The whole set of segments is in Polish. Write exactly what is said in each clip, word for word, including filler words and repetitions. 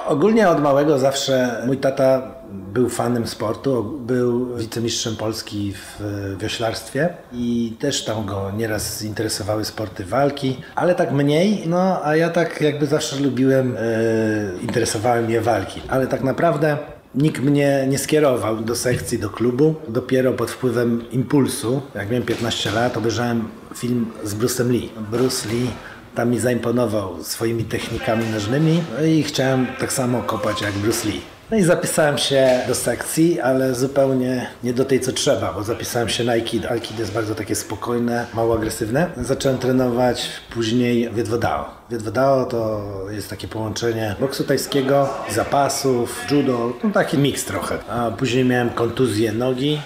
Ogólnie od małego zawsze mój tata był fanem sportu, był wicemistrzem Polski w wioślarstwie i też tam go nieraz interesowały sporty walki, ale tak mniej, no a ja tak jakby zawsze lubiłem, e, interesowały mnie walki, ale tak naprawdę nikt mnie nie skierował do sekcji, do klubu. Dopiero pod wpływem impulsu, jak miałem piętnaście lat, obejrzałem film z Bruce'em Lee. Bruce Lee tam mi zaimponował swoimi technikami nożnymi, no i chciałem tak samo kopać jak Bruce Lee. No i zapisałem się do sekcji, ale zupełnie nie do tej, co trzeba, bo zapisałem się na Aikido. Aikido jest bardzo takie spokojne, mało agresywne. Zacząłem trenować później Viet-Vo-Dao. Viet-Vo-Dao to jest takie połączenie boksu tajskiego, zapasów, judo, no taki miks trochę. A później miałem kontuzję nogi.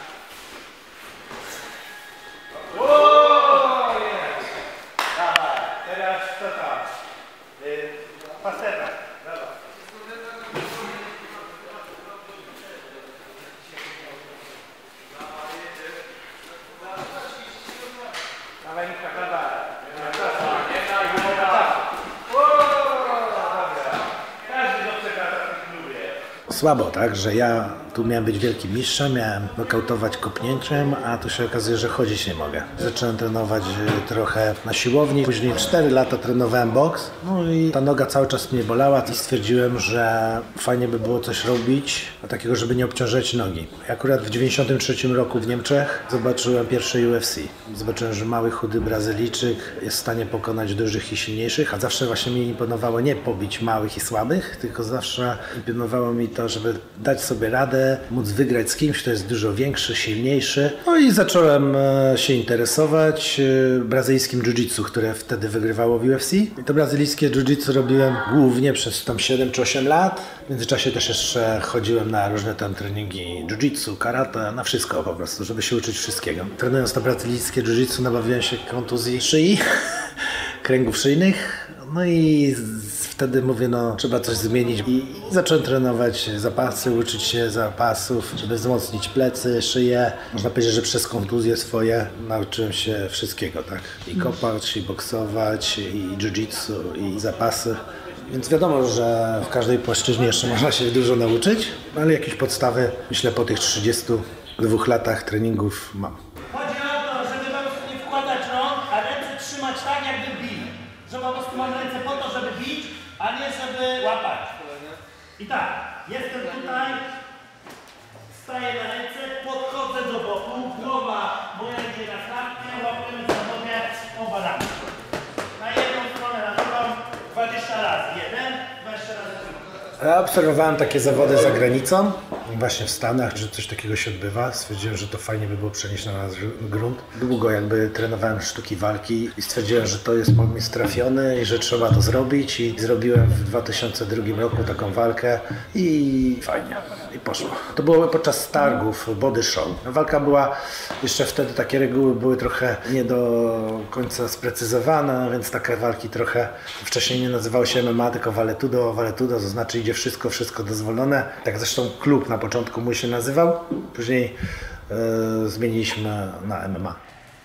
Słabo, tak, że ja tu miałem być wielkim mistrzem, miałem nokautować kopnięciem, a tu się okazuje, że chodzić nie mogę. Zacząłem trenować trochę na siłowni, później cztery lata trenowałem boks, no i ta noga cały czas mnie bolała i stwierdziłem, że fajnie by było coś robić, a takiego, żeby nie obciążać nogi. I akurat w dziewięćdziesiątym trzecim roku w Niemczech zobaczyłem pierwsze U F C. Zobaczyłem, że mały, chudy Brazylijczyk jest w stanie pokonać dużych i silniejszych, a zawsze właśnie mi imponowało nie pobić małych i słabych, tylko zawsze imponowało mi to, żeby dać sobie radę, móc wygrać z kimś, kto jest dużo większy, silniejszy. No i zacząłem się interesować brazylijskim jiu-jitsu, które wtedy wygrywało w U F C. I to brazylijskie jiu-jitsu robiłem głównie przez tam siedem czy osiem lat. W międzyczasie też jeszcze chodziłem na różne tam treningi jiu-jitsu, karate, na wszystko po prostu, żeby się uczyć wszystkiego. Trenując to brazylijskie jiu-jitsu nabawiłem się kontuzji szyi, kręgów szyjnych. No i wtedy mówię, no trzeba coś zmienić i zacząłem trenować zapasy, uczyć się zapasów, żeby wzmocnić plecy, szyję. Można powiedzieć, że przez kontuzje swoje nauczyłem się wszystkiego, tak? I kopać, i boksować, i jiu-jitsu, i zapasy. Więc wiadomo, że w każdej płaszczyźnie jeszcze można się dużo nauczyć, ale jakieś podstawy, myślę, po tych trzydziestu dwóch latach treningów mam. Chodzi o to, żeby po prostu nie wkładać rąk, a ręce trzymać tak, jakby bić. Że po prostu mam ręce po to, żeby bić, a nie żeby łapać. I tak, jestem tutaj, staję na ręce, podchodzę do boku, głowa moja idzie na klatkę, łapiemy za nogę, obalamy. Na jedną stronę, na drugą, dwadzieścia razy. Jeden, dwadzieścia razy drugi. Ja obserwowałem takie zawody za granicą, właśnie w Stanach, że coś takiego się odbywa. Stwierdziłem, że to fajnie by było przenieść na nasz grunt. Długo jakby trenowałem sztuki walki i stwierdziłem, że to jest pomysł trafiony i że trzeba to zrobić. I zrobiłem w dwa tysiące drugim roku taką walkę i fajnie. I poszło. To było podczas targów Body Show. Walka była, jeszcze wtedy takie reguły były trochę nie do końca sprecyzowane, więc takie walki trochę wcześniej nie nazywały się M M A, tylko Vale-Tudo. Vale-Tudo to znaczy idzie wszystko, wszystko dozwolone. Tak zresztą klub na początku mój się nazywał, później yy, zmieniliśmy na M M A.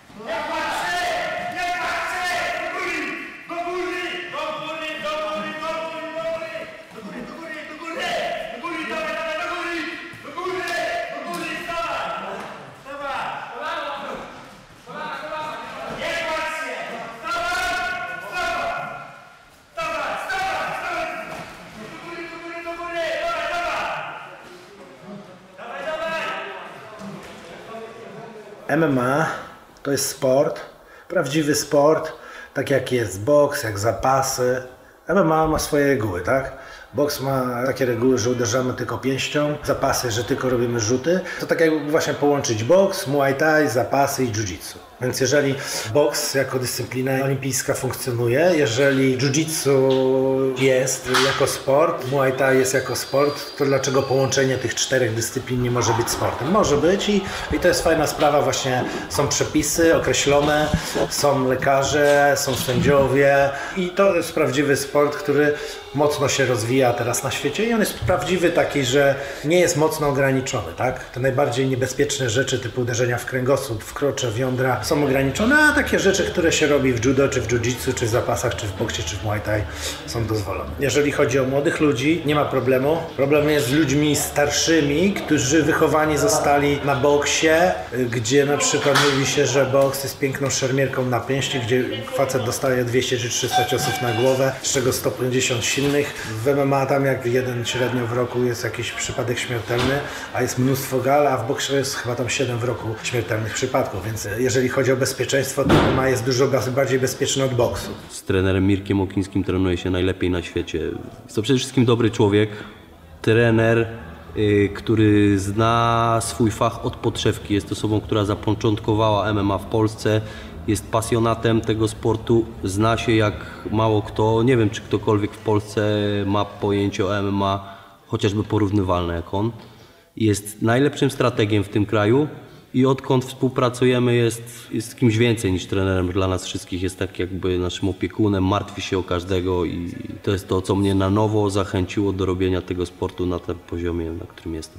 M M A to jest sport, prawdziwy sport, tak jak jest boks, jak zapasy. M M A ma swoje reguły, tak? Boks ma takie reguły, że uderzamy tylko pięścią, zapasy, że tylko robimy rzuty. To tak jakby właśnie połączyć boks, muay thai, zapasy i jiu-jitsu. Więc jeżeli boks jako dyscyplina olimpijska funkcjonuje, jeżeli jiu-jitsu jest jako sport, muay thai jest jako sport, to dlaczego połączenie tych czterech dyscyplin nie może być sportem? Może być i, i to jest fajna sprawa, właśnie są przepisy określone, są lekarze, są sędziowie i to jest prawdziwy sport, który mocno się rozwija teraz na świecie i on jest prawdziwy taki, że nie jest mocno ograniczony, tak? Te najbardziej niebezpieczne rzeczy typu uderzenia w kręgosłup, w krocze, w jądra są ograniczone, a takie rzeczy, które się robi w judo, czy w jiu-jitsu, czy w zapasach, czy w boksie, czy w muay thai są dozwolone. Jeżeli chodzi o młodych ludzi, nie ma problemu. Problem jest z ludźmi starszymi, którzy wychowani zostali na boksie, gdzie na przykład mówi się, że boks jest piękną szermierką na pięści, gdzie facet dostaje dwieście czy trzysta ciosów na głowę, z czego sto pięćdziesiąt silnych. W M M A tam jak jeden średnio w roku jest jakiś przypadek śmiertelny, a jest mnóstwo gal, a w boksie jest chyba tam siedem w roku śmiertelnych przypadków, więc jeżeli chodzi o bezpieczeństwo, to M M A jest dużo bardziej bezpieczny od boksu. Z trenerem Mirkiem Okińskim trenuje się najlepiej na świecie. Jest to przede wszystkim dobry człowiek, trener, yy, który zna swój fach od podszewki. Jest osobą, która zapoczątkowała M M A w Polsce, jest pasjonatem tego sportu, zna się jak mało kto. Nie wiem, czy ktokolwiek w Polsce ma pojęcie o M M A chociażby porównywalne jak on. Jest najlepszym strategiem w tym kraju i odkąd współpracujemy jest, jest kimś więcej niż trenerem dla nas wszystkich. Jest tak jakby naszym opiekunem, martwi się o każdego i to jest to, co mnie na nowo zachęciło do robienia tego sportu na tym poziomie, na którym jestem.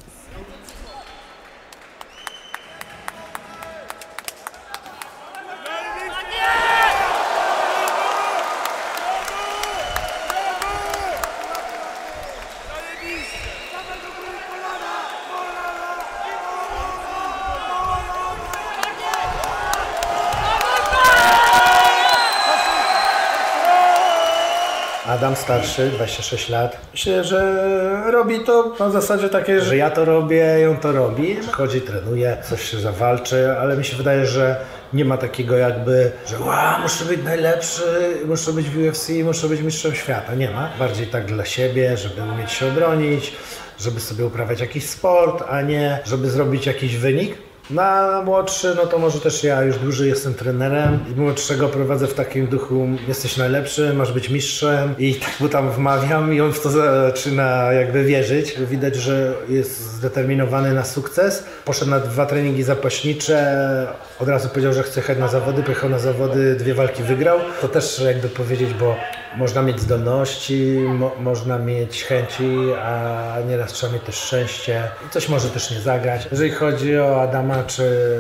Adam starszy, dwadzieścia sześć lat. Myślę, że robi to na zasadzie takiej, że ja to robię, ją to robi. Chodzi, trenuje, coś się zawalczy, ale mi się wydaje, że nie ma takiego jakby, że wow, muszę być najlepszy, muszę być w U F C, muszę być mistrzem świata. Nie ma. Bardziej tak dla siebie, żeby umieć się obronić, żeby sobie uprawiać jakiś sport, a nie żeby zrobić jakiś wynik. Na młodszy, no to może też ja już dłużej jestem trenerem i młodszego prowadzę w takim duchu, jesteś najlepszy, masz być mistrzem i tak mu tam wmawiam i on w to zaczyna jakby wierzyć. Widać, że jest zdeterminowany na sukces. Poszedł na dwa treningi zapaśnicze, od razu powiedział, że chce jechać na zawody, pojechał na zawody, dwie walki wygrał. To też jakby powiedzieć, bo można mieć zdolności, mo można mieć chęci, a nieraz trzeba mieć też szczęście. Coś może też nie zagrać. Jeżeli chodzi o Adama czy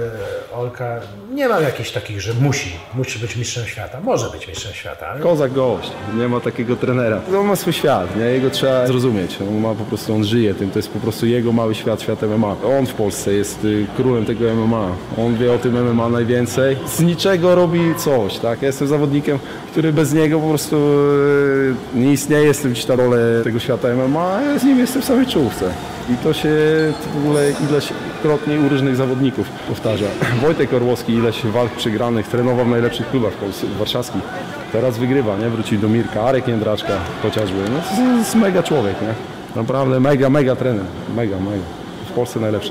Olka, nie mam jakichś takich, że musi, musi być mistrzem świata. Może być mistrzem świata. Ale... Kozak gość, nie ma takiego trenera. On ma swój świat, nie? Jego trzeba zrozumieć. On ma po prostu, on żyje tym, to jest po prostu jego mały świat, świat M M A. On w Polsce jest królem tego M M A. On wie o tym M M A najwięcej. Z niczego robi coś, tak? Ja jestem zawodnikiem, który bez niego po prostu nie istnieje, jestem gdzieś na rolę tego świata M M A, a ja z nim jestem w samej czołówce. I to się w ogóle ileśkrotnie u różnych zawodników powtarza. Wojtek Orłowski, ileś walk przegranych, trenował w najlepszych klubach warszawskich. Teraz wygrywa, nie? Wrócił do Mirka, Arek Jędraczka chociażby. No, to jest mega człowiek, nie? Naprawdę mega, mega trener. Mega, mega. W Polsce najlepszy.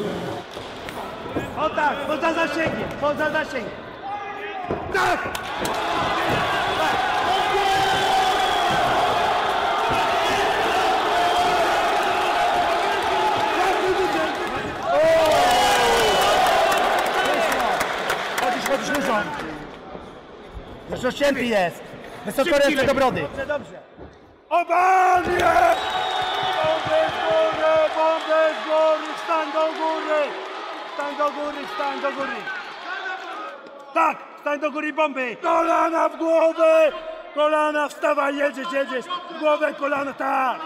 O tak, poza zasięgiem, poza zasięgiem. Tak! Chodzisz, chodzisz luzą. Już ościęty jest. Wysoko ręce do brody. Dobrze, dobrze. Obanie! Bombę z góry, bombę z góry, wstań do góry! Wstań do góry, wstań do góry! Tak, wstań do góry bomby! Kolana w głowę! Kolana, wstawaj, jedziesz, jedziesz! W głowę, kolana, tak!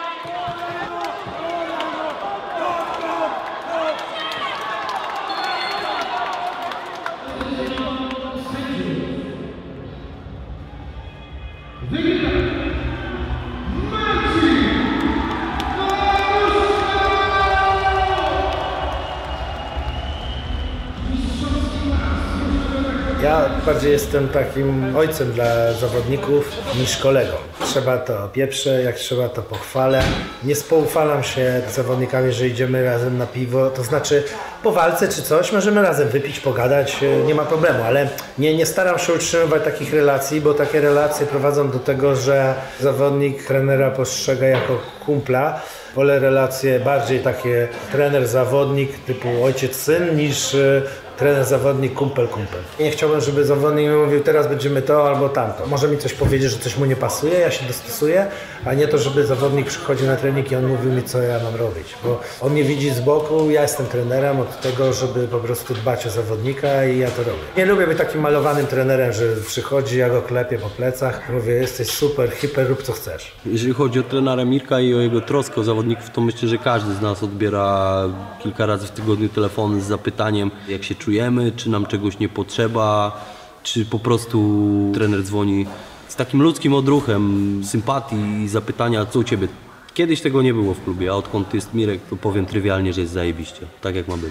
Ja bardziej jestem takim ojcem dla zawodników niż kolegą. Trzeba to pieprze, jak trzeba to pochwalę. Nie spoufalam się z zawodnikami, że idziemy razem na piwo, to znaczy po walce czy coś możemy razem wypić, pogadać, nie ma problemu, ale nie, nie staram się utrzymywać takich relacji, bo takie relacje prowadzą do tego, że zawodnik trenera postrzega jako kumpla. Wolę relacje bardziej takie trener-zawodnik typu ojciec-syn niż Trener, zawodnik, kumpel, kumpel. Nie chciałbym, żeby zawodnik mi mówił, teraz będziemy to albo tamto. Może mi coś powiedzieć, że coś mu nie pasuje, ja się dostosuję, a nie to, żeby zawodnik przychodził na trening i on mówił mi, co ja mam robić. Bo on mnie widzi z boku, ja jestem trenerem od tego, żeby po prostu dbać o zawodnika i ja to robię. Nie lubię być takim malowanym trenerem, że przychodzi, ja go klepię po plecach, mówię, jesteś super, hiper, rób co chcesz. Jeżeli chodzi o trenera Mirka i o jego troskę o zawodników, to myślę, że każdy z nas odbiera kilka razy w tygodniu telefony z zapytaniem, jak się czujemy, czy nam czegoś nie potrzeba, czy po prostu trener dzwoni z takim ludzkim odruchem, sympatii i zapytania, co u ciebie. Kiedyś tego nie było w klubie, a odkąd jest Mirek, to powiem trywialnie, że jest zajebiście, tak jak ma być.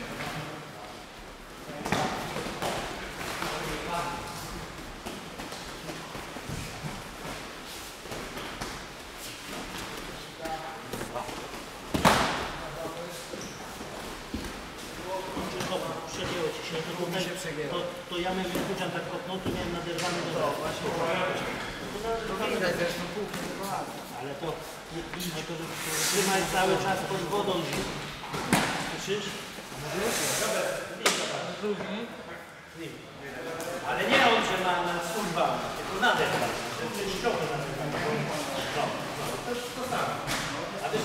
Przegięło ci się, to tutaj, to, to ja miałem Kucian tak kopnął, to miałem naderwany do no, właśnie. Ale to idź, to trzymaj cały czas pod wodą. Słyszysz? Ale nie on, że na, na służbę, tylko naderwany. To jest ściochę naderwany. No, to jest to samo. A wiesz,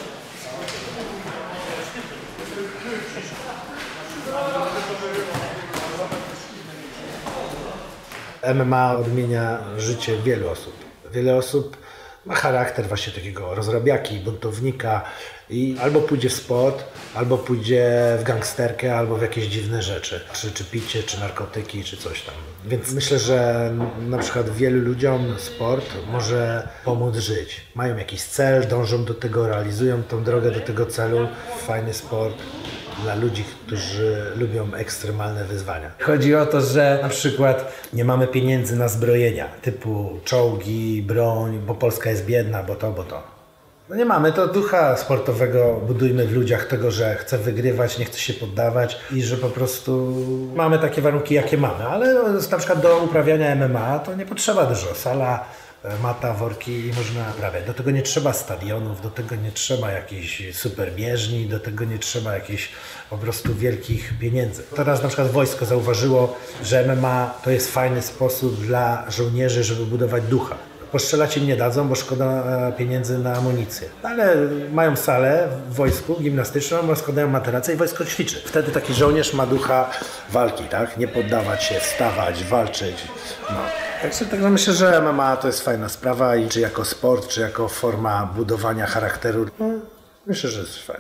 M M A odmienia życie wielu osób. Wiele osób ma charakter właśnie takiego rozrabiaki, buntownika i albo pójdzie w sport, albo pójdzie w gangsterkę, albo w jakieś dziwne rzeczy. Czy, czy picie, czy narkotyki, czy coś tam. Więc myślę, że na przykład wielu ludziom sport może pomóc żyć. Mają jakiś cel, dążą do tego, realizują tą drogę do tego celu. Fajny sport dla ludzi, którzy lubią ekstremalne wyzwania. Chodzi o to, że na przykład nie mamy pieniędzy na zbrojenia, typu czołgi, broń, bo Polska jest biedna, bo to, bo to. No nie mamy, to ducha sportowego budujmy w ludziach tego, że chce wygrywać, nie chce się poddawać i że po prostu mamy takie warunki, jakie mamy. Ale na przykład do uprawiania M M A to nie potrzeba dużo. Sala, mata, worki i można uprawiać. Do tego nie trzeba stadionów, do tego nie trzeba jakiejś super bieżni, do tego nie trzeba jakichś po prostu wielkich pieniędzy. Teraz na przykład wojsko zauważyło, że M M A to jest fajny sposób dla żołnierzy, żeby budować ducha. Postrzelać im nie dadzą, bo szkoda pieniędzy na amunicję. Ale mają salę w wojsku gimnastyczną, rozkładają materace i wojsko ćwiczy. Wtedy taki żołnierz ma ducha walki, tak? Nie poddawać się, wstawać, walczyć. No. Także, także myślę, że M M A to jest fajna sprawa i czy jako sport, czy jako forma budowania charakteru, no, myślę, że jest fajne.